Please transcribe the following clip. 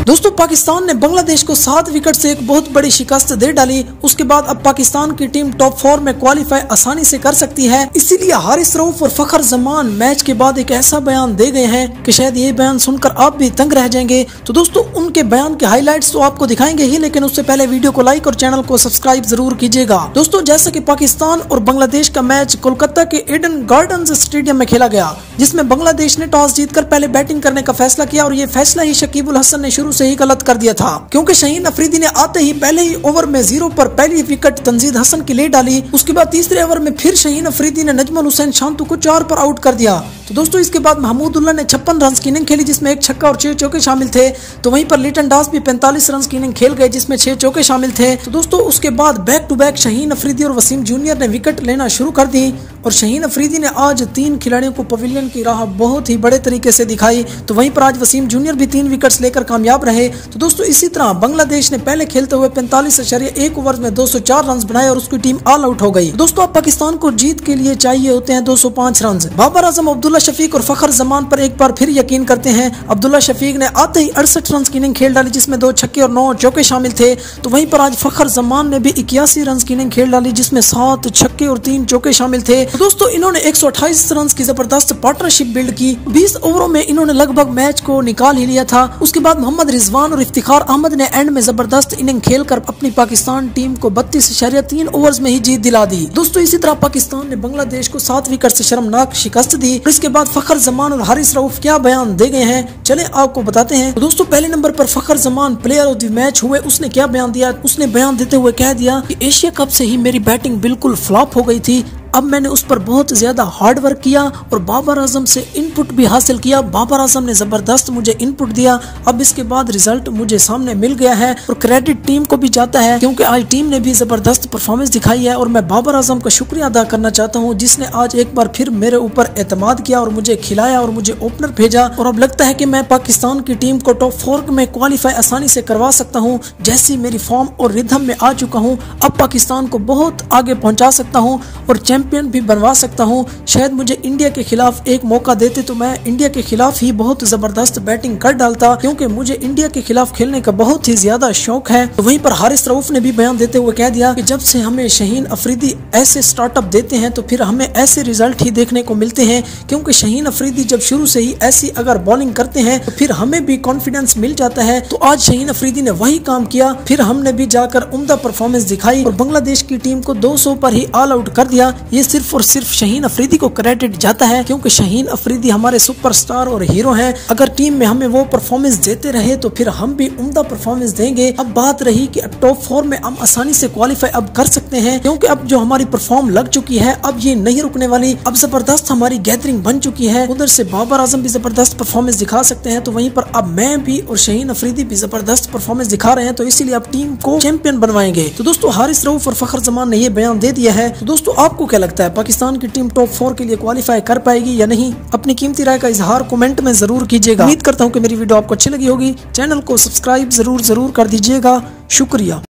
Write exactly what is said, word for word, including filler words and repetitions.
दोस्तों पाकिस्तान ने बांग्लादेश को सात विकेट से एक बहुत बड़ी शिकस्त दे डाली। उसके बाद अब पाकिस्तान की टीम टॉप फोर में क्वालिफाई आसानी से कर सकती है। इसीलिए हारिस रऊफ और फखर जमान मैच के बाद एक ऐसा बयान दे गए हैं कि शायद ये बयान सुनकर आप भी तंग रह जाएंगे। तो दोस्तों उनके बयान के हाईलाइट्स तो आपको दिखाएंगे ही, लेकिन उससे पहले वीडियो को लाइक और चैनल को सब्सक्राइब जरूर कीजिएगा। दोस्तों जैसा कि पाकिस्तान और बांग्लादेश का मैच कोलकाता के ईडन गार्डन्स स्टेडियम में खेला गया, जिसमें बांग्लादेश ने टॉस जीतकर पहले बैटिंग करने का फैसला किया और ये फैसला ही शकीबुल हसन ने शुरू से ही गलत कर दिया था, क्योंकि शाहीन अफरीदी ने आते ही पहले ही ओवर में जीरो पर पहली विकेट तंजीद हसन की ले डाली। उसके बाद तीसरे ओवर में फिर शाहीन अफरीदी ने नजमुल हुसैन शांतु को चार पर आउट कर दिया। तो दोस्तों इसके बाद महमूदुल्लाह ने छप्पन रन की इनिंग खेली, जिसमें एक छक्का और छह चौके शामिल थे। तो वहीं पर लिटन दास भी पैंतालीस रन की इनिंग खेल गए, जिसमें छह चौके शामिल थे। तो दोस्तों उसके बाद back to back Shaheen Afridi और वसीम जूनियर ने विकेट लेना शुरू कर दी और शाहीन अफरीदी ने आज तीन खिलाड़ियों को पवेलियन की राह बहुत ही बड़े तरीके से दिखाई। तो वहीं पर आज वसीम जूनियर भी तीन विकेट्स लेकर कामयाब रहे। तो दोस्तों इसी तरह बांग्लादेश ने पहले खेलते हुए पैंतालीस अशरिया एक ओवर में दो सौ चार रन बनाए और उसकी टीम ऑल आउट हो गई। दोस्तों अब पाकिस्तान को जीत के लिए चाहिए होते हैं दो सौ पाँच रन। बाबर आजम, अब्दुल्ला शफीक और फखर जमान पर एक बार फिर यकीन करते हैं। अब्दुल्ला शफीक ने आते ही अड़सठ रन की इनिंग खेल डाली, जिसमें दो छक्के और नौ चौके शामिल थे। तो वहीं पर आज फखर जमान ने भी इक्यासी रन की इनिंग खेल डाली, जिसमें सात छक्के और तीन चौके शामिल थे। तो दोस्तों इन्होंने एक सौ अट्ठाईस रन की जबरदस्त पार्टनरशिप बिल्ड की। बीस ओवरों में इन्होंने लगभग मैच को निकाल ही लिया था। उसके बाद मोहम्मद रिजवान और इफ्तिखार अहमद ने एंड में जबरदस्त इनिंग खेलकर अपनी पाकिस्तान टीम को बत्तीस इशारिया तीन ओवर्स में ही जीत दिला दी। दोस्तों इसी तरह पाकिस्तान ने बांग्लादेश को सात विकेट से शर्मनाक शिकस्त दी। इसके बाद फखर जमान और हारिस रऊफ क्या बयान दे गए हैं, चले आपको बताते हैं। तो दोस्तों पहले नंबर पर Fakhar Zaman player of the match हुए। उसने क्या बयान दिया? उसने बयान देते हुए कह दिया कि एशिया कप से ही मेरी बैटिंग बिल्कुल फ्लॉप हो गई थी। अब मैंने उस पर बहुत ज्यादा हार्ड वर्क किया और बाबर आजम से इनपुट भी हासिल किया। बाबर आजम ने जबरदस्त मुझे इनपुट दिया। अब इसके बाद रिजल्ट मुझे सामने मिल गया है और क्रेडिट टीम को भी जाता है, क्योंकि आज टीम ने भी जबरदस्त परफॉर्मेंस दिखाई है। और मैं बाबर आजम का शुक्रिया अदा करना चाहता हूं, जिसने आज एक बार फिर मेरे ऊपर एतमाद किया और मुझे खिलाया और मुझे ओपनर भेजा। और अब लगता है कि मैं पाकिस्तान की टीम को टॉप फोर में क्वालिफाई आसानी से करवा सकता हूँ। जैसी मेरी फॉर्म और रिदम में आ चुका हूँ, अब पाकिस्तान को बहुत आगे पहुंचा सकता हूँ और चैंपियन भी बनवा सकता हूं। शायद मुझे इंडिया के खिलाफ एक मौका देते तो मैं इंडिया के खिलाफ ही बहुत जबरदस्त बैटिंग कर डालता, क्योंकि मुझे इंडिया के खिलाफ खेलने का बहुत ही ज्यादा शौक है। तो वहीं पर हारिस रऊफ ने भी बयान देते हुए कह दिया कि जब से हमें शाहीन अफरीदी ऐसे स्टार्टअप देते हैं तो फिर हमें ऐसे रिजल्ट ही देखने को मिलते हैं, क्योंकि शाहीन अफरीदी जब शुरू से ही ऐसी अगर बॉलिंग करते हैं तो फिर हमें भी कॉन्फिडेंस मिल जाता है। तो आज शाहीन अफरीदी ने वही काम किया, फिर हमने भी जाकर उम्दा परफॉर्मेंस दिखाई और बांग्लादेश की टीम को दो सौ पर ही ऑल आउट कर दिया। ये सिर्फ और सिर्फ शाहीन अफरीदी को क्रेडिट जाता है, क्योंकि शाहीन अफरीदी हमारे सुपरस्टार और हीरो हैं। अगर टीम में हमें वो परफॉर्मेंस देते रहे तो फिर हम भी उम्दा परफॉर्मेंस देंगे। अब बात रही कि अब टॉप फोर में हम आसानी से क्वालिफाई अब कर सकते हैं, क्योंकि अब जो हमारी परफॉर्म लग चुकी है अब ये नहीं रुकने वाली। अब जबरदस्त हमारी गैदरिंग बन चुकी है। उधर से बाबर आजम भी जबरदस्त परफॉर्मेंस दिखा सकते हैं, तो वहीं पर अब मैं भी और शाहीन अफरीदी भी जबरदस्त परफॉर्मेंस दिखा रहे हैं। तो इसीलिए अब टीम को चैंपियन बनवाएंगे। तो दोस्तों हारिस रऊफ और फखर जमान ने ये बयान दे दिया है। तो दोस्तों आपको क्या लगता है, पाकिस्तान की टीम टॉप फोर के लिए क्वालिफाई कर पाएगी या नहीं? अपनी कीमती राय का इजहार कमेंट में जरूर कीजिएगा। उम्मीद करता हूँ कि मेरी वीडियो आपको अच्छी लगी होगी। चैनल को सब्सक्राइब जरूर जरूर कर दीजिएगा। शुक्रिया।